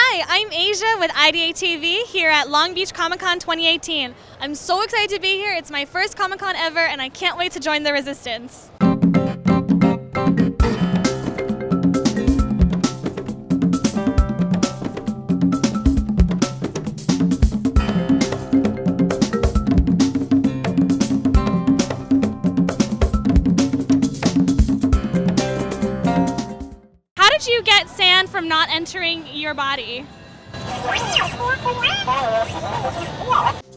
Hi, I'm Asia with IdeateTV here at Long Beach Comic-Con 2018. I'm so excited to be here. It's my first Comic-Con ever and I can't wait to join the resistance. How did you get sand from not entering your body?